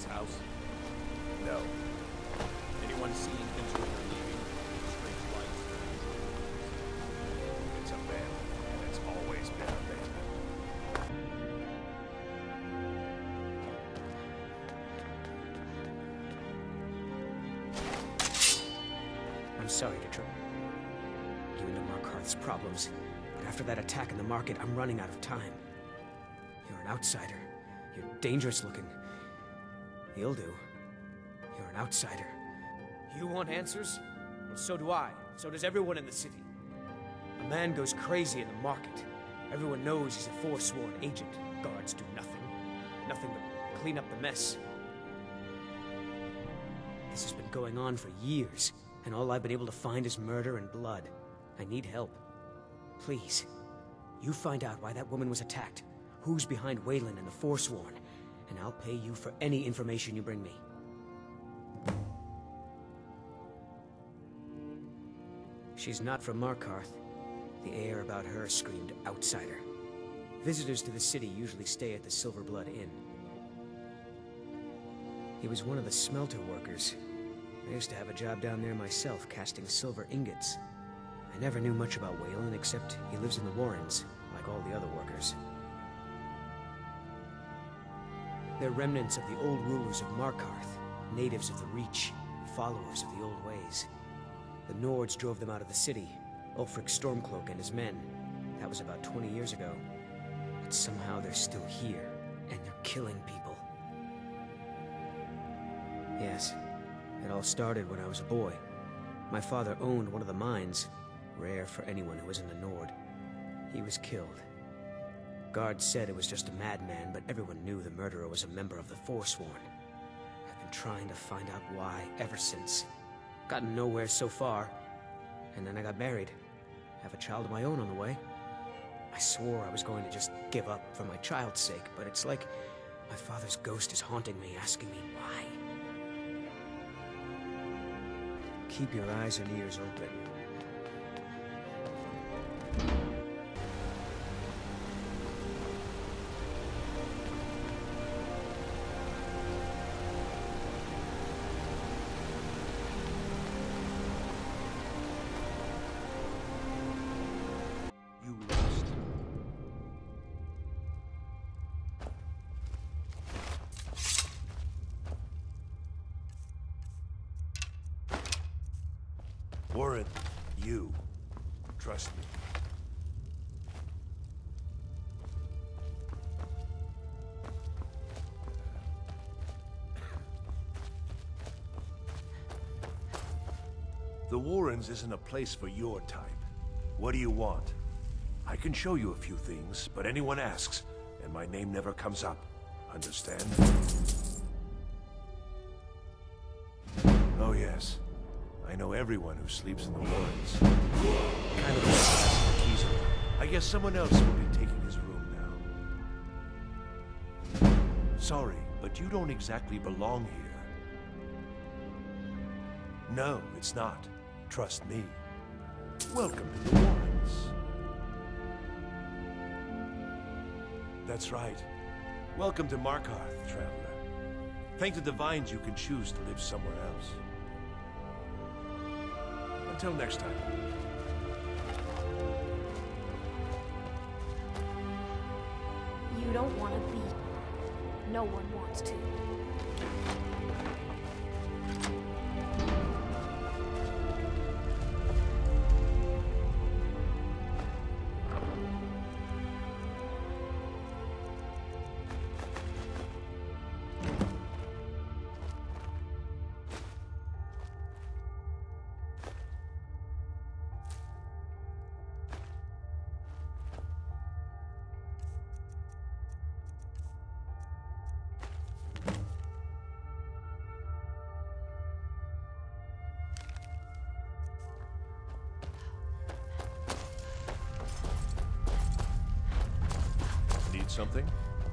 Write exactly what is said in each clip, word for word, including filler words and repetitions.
this house? No. Anyone seen entering or leaving? Strange lights? It's abandoned, and it's always been abandoned. I'm sorry to trouble you into Markarth's problems, but after that attack in the market, I'm running out of time. You're an outsider. You're dangerous looking. You'll do. You're an outsider. You want answers? Well, so do I. So does everyone in the city. A man goes crazy in the market. Everyone knows he's a forsworn agent. Guards do nothing. Nothing but clean up the mess. This has been going on for years, and all I've been able to find is murder and blood. I need help. Please, you find out why that woman was attacked, who's behind Wayland and the Forsworn, and I'll pay you for any information you bring me. She's not from Markarth. The air about her screamed outsider. Visitors to the city usually stay at the Silverblood Inn. He was one of the smelter workers. I used to have a job down there myself, casting silver ingots. I never knew much about Wayland, except he lives in the Warrens, like all the other workers. They're remnants of the old rulers of Markarth, natives of the Reach, followers of the old ways. The Nords drove them out of the city, Ulfric Stormcloak and his men. That was about twenty years ago. But somehow they're still here, and they're killing people. Yes, it all started when I was a boy. My father owned one of the mines, rare for anyone who isn't a Nord. He was killed. Guards said it was just a madman, but everyone knew the murderer was a member of the Forsworn. I've been trying to find out why ever since. Gotten nowhere so far, and then I got married. Have a child of my own on the way. I swore I was going to just give up for my child's sake, but it's like my father's ghost is haunting me, asking me why. Keep your eyes and ears open. You lost. Warren, you. Trust me. The Warrens isn't a place for your type. What do you want? I can show you a few things, but anyone asks, and my name never comes up. Understand? Oh yes. I know everyone who sleeps in the Warrens. Kind of like the keys. I guess someone else will be taking his room now. Sorry, but you don't exactly belong here. No, it's not. Trust me. Welcome to the Warrens. That's right. Welcome to Markarth, traveler. Thank the Divines you can choose to live somewhere else. Until next time. You don't want to be. No one wants to. Something?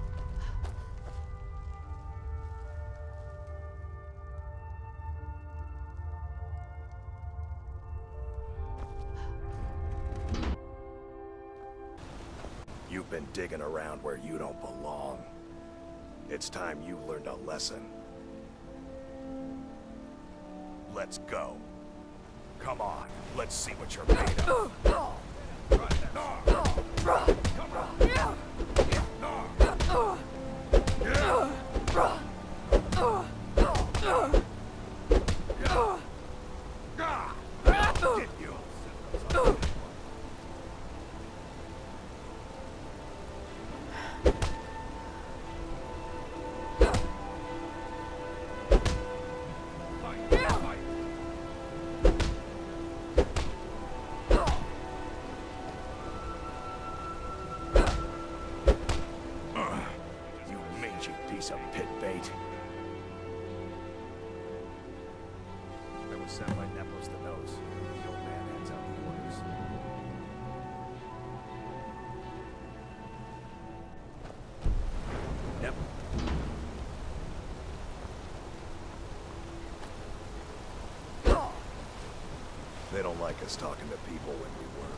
You've been digging around where you don't belong. It's time you learned a lesson. let's go. Come on, let's see what you're made of. Get you. Piece of pit bait. I was sent by Nepos the Nose. The old man hands out the orders. Nep. They don't like us talking to people when we work.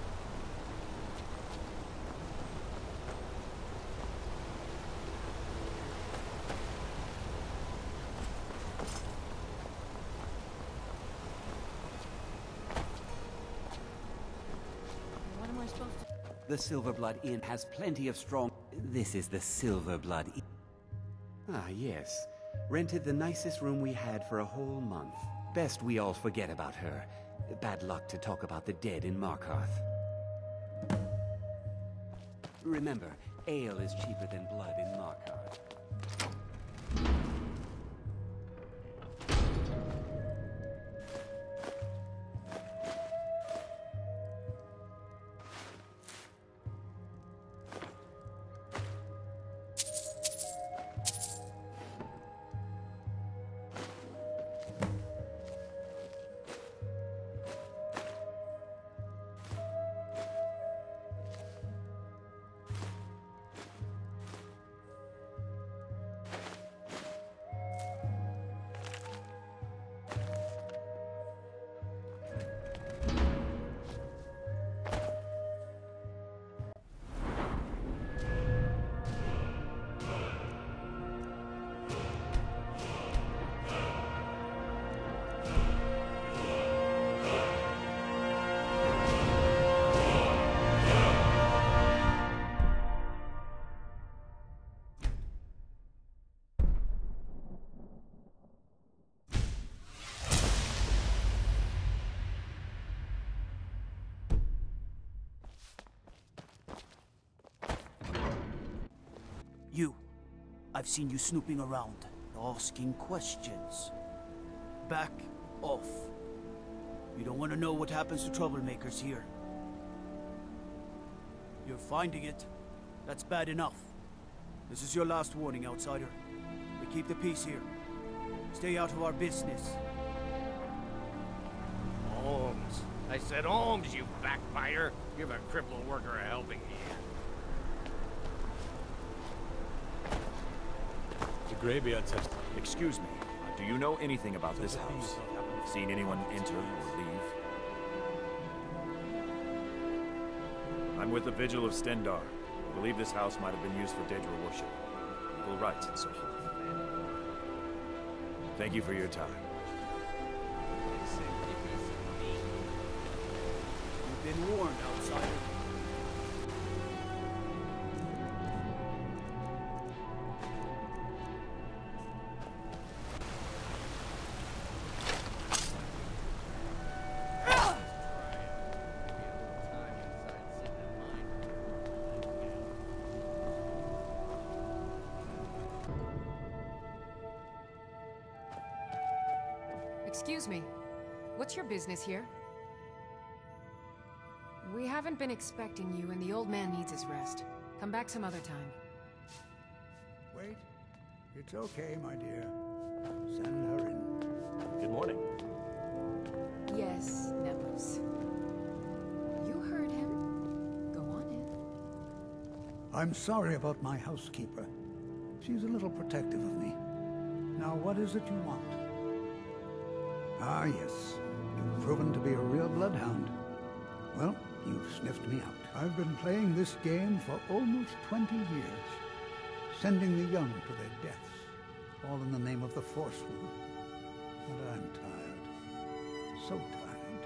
The Silverblood Inn has plenty of strong... This is the Silverblood Inn. Ah, yes. Rented the nicest room we had for a whole month. Best we all forget about her. Bad luck to talk about the dead in Markarth. Remember, ale is cheaper than blood in Markarth. You. I've seen you snooping around, asking questions. Back off. You don't want to know what happens to troublemakers here. You're finding it. That's bad enough. This is your last warning, outsider. We keep the peace here. Stay out of our business. Holmes. I said Holmes, you backbiter. Give a crippled worker a helping hand. The Greybeard test. Excuse me. Do you know anything about this house? Seen anyone enter or leave? I'm with the Vigil of Stendarr. I believe this house might have been used for Daedra worship. Evil rites and so forth. Thank you for your time. You've been warned, outsider. Excuse me. What's your business here? We haven't been expecting you, and the old man needs his rest. Come back some other time. Wait. It's okay, my dear. Send her in. Good morning. Yes, Nepos. You heard him. Go on in. I'm sorry about my housekeeper. She's a little protective of me. Now, what is it you want? Ah, yes. You've proven to be a real bloodhound. Well, you've sniffed me out. I've been playing this game for almost twenty years, sending the young to their deaths, all in the name of the Forsworn. And I'm tired. so tired?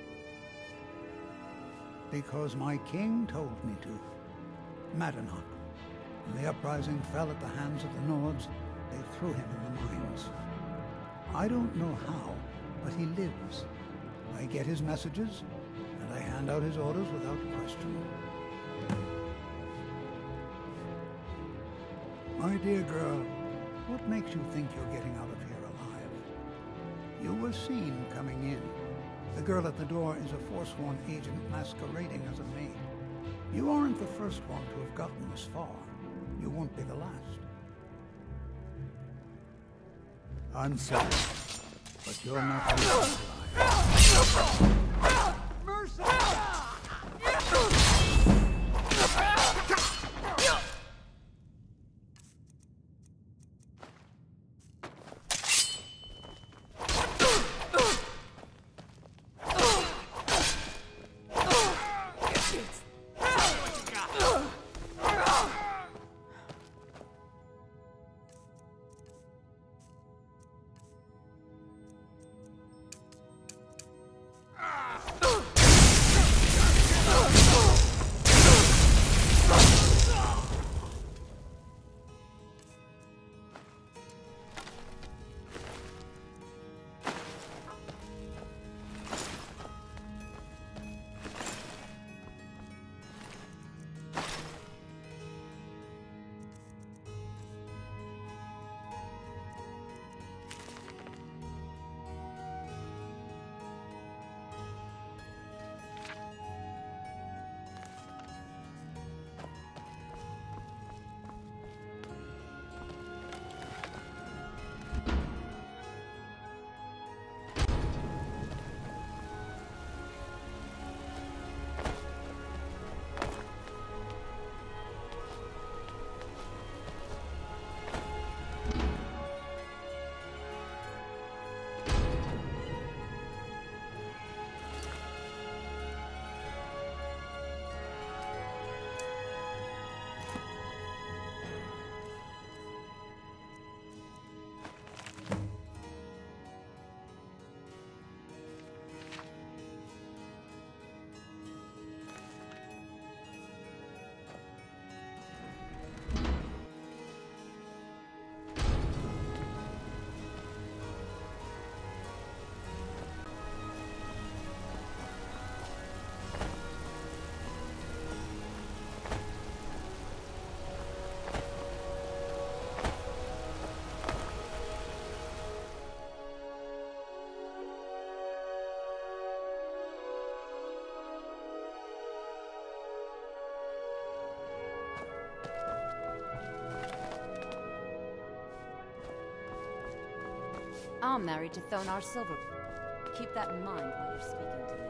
Because my king told me to. Madanach. When the uprising fell at the hands of the Nords, they threw him in the mines. I don't know how, but he lives. I get his messages, and I hand out his orders without question. My dear girl, what makes you think you're getting out of here alive? You were seen coming in. The girl at the door is a forsworn agent masquerading as a maid. You aren't the first one to have gotten this far. You won't be the last. I'm sorry, but you're not alive. Mercy! I'm married to Thonar Silver. Keep that in mind while you're speaking to me.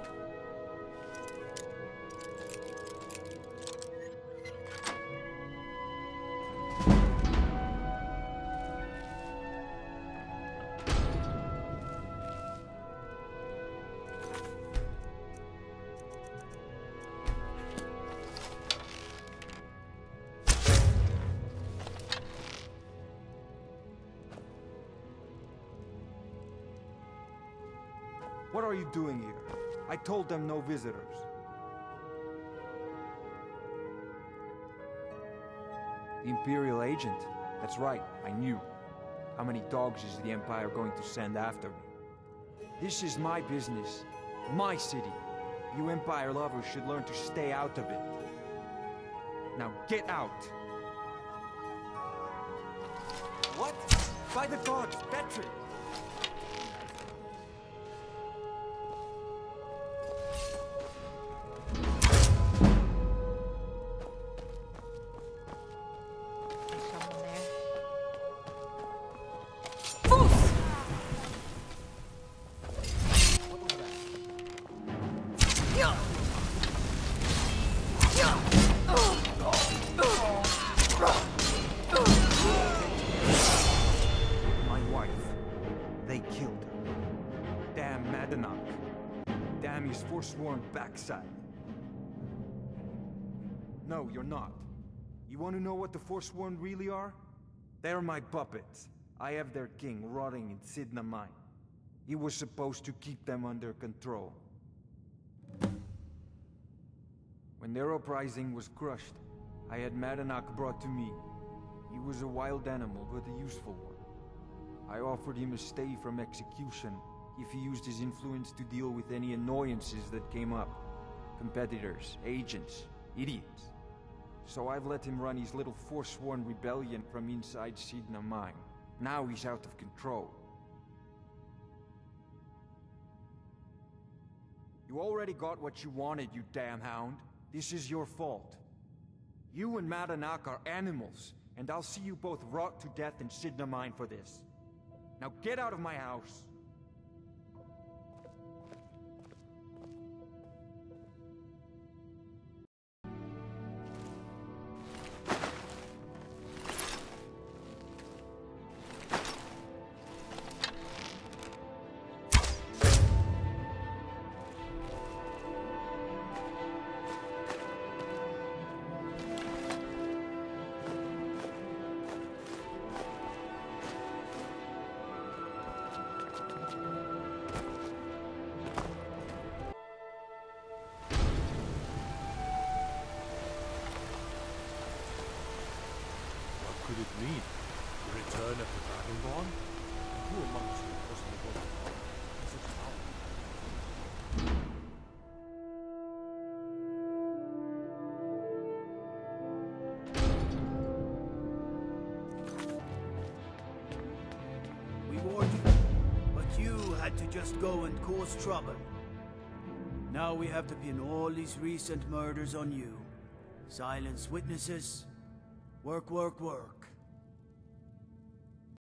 What are you doing here? I told them no visitors. The Imperial agent? That's right, I knew. How many dogs is the Empire going to send after me? This is my business, my city. You Empire lovers should learn to stay out of it. Now get out! What? By the gods, Petri! Forsworn backside. No, you're not. You want to know what the Forsworn really are? They're my puppets. I have their king rotting in Cidhna Mine. He was supposed to keep them under control. When their uprising was crushed, I had Madanak brought to me. He was a wild animal, but a useful one. I offered him a stay from execution if he used his influence to deal with any annoyances that came up. Competitors, agents, idiots. So I've let him run his little forsworn rebellion from inside Sidna Mine. Now he's out of control. You already got what you wanted, you damn hound. This is your fault. You and Madanak are animals, and I'll see you both rot to death in Sidna Mine for this. Now get out of my house! Could it mean? The return of the Dragonborn? Who amongst you possibly got such power? We warned you, but you had to just go and cause trouble. Now we have to pin all these recent murders on you. Silence witnesses. Work, work, work.